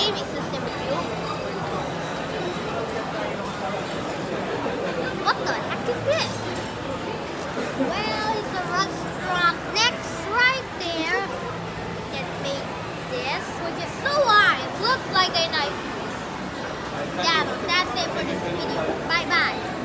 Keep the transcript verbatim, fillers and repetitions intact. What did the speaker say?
gaming system review. What the heck is this? Well, it's a restaurant next right there that made this, which is so wise. Looks like a nice. Yeah, that's it for this video. Bye bye.